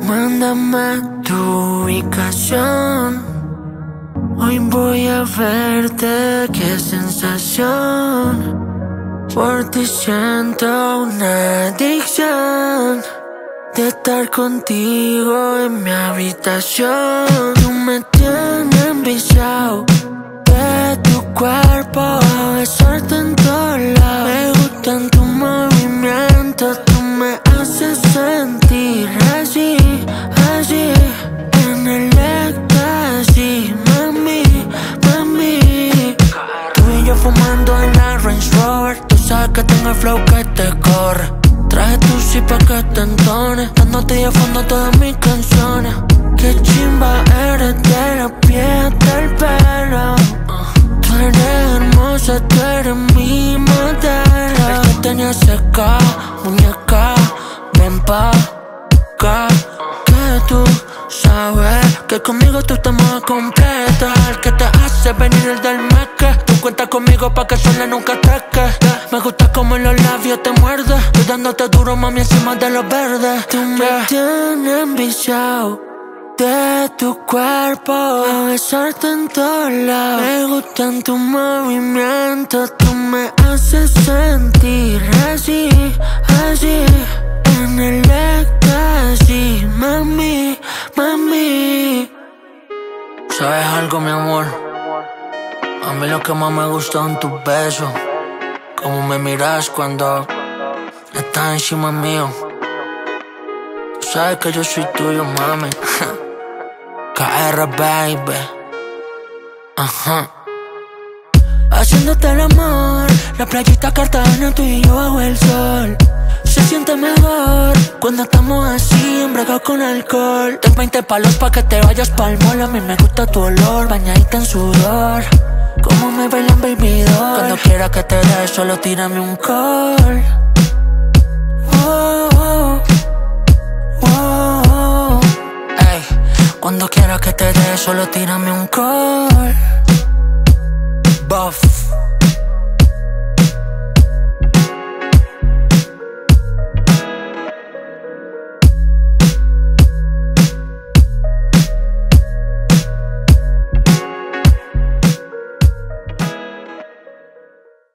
Mándame tu ubicación. Hoy voy a verte, qué sensación. Por ti siento una adicción de estar contigo en mi habitación. Tú me tienes enviciado de tu cuerpo, a besarte en todos lados. Me gustan tus movimientos, tú me haces sentir así, así, en el éxtasis, mami, mami. Tú y yo fumando en la Range Rover, tú sabes que tengo el flow que te corre. Traje tu sí pa' que te entones, dándote de fondo todas mis canciones. Qué chimba eres de la piel del pelo. Tú eres hermosa, tú eres mi modelo. El que tenía seca, muñeca, ven pa' acá. Que tú sabes que conmigo tú estás más completa. El que te hace venir el del meque. Tú cuentas conmigo pa' que sola nunca treque. Me gusta como en los labios te muerde, estoy dándote duro, mami, encima de los verdes. Tú me tienes enviciado de tu cuerpo, a besarte en todos lados. Me gustan tus movimientos, tú me haces sentir así, así, en el éxtasis, mami, mami. ¿Sabes algo, mi amor? A mí lo que más me gusta son tus besos. Cómo me miras cuando estás encima mío. Tú sabes que yo soy tuyo, mami. KR, baby. Ajá. Haciéndote el amor, la playita Cartagena, tú y yo bajo el sol. Se siente mejor cuando estamos así, embriagados con alcohol. Ten 20 palos pa' que te vayas pa'l mall. A mí me gusta tu olor, bañadita en sudor. Como me bailan, baby doll. Cuando quiera que te dé, solo tírame un call. Oh, oh, oh, oh. Ey, cuando quiera que te dé, solo tírame un call. Buff.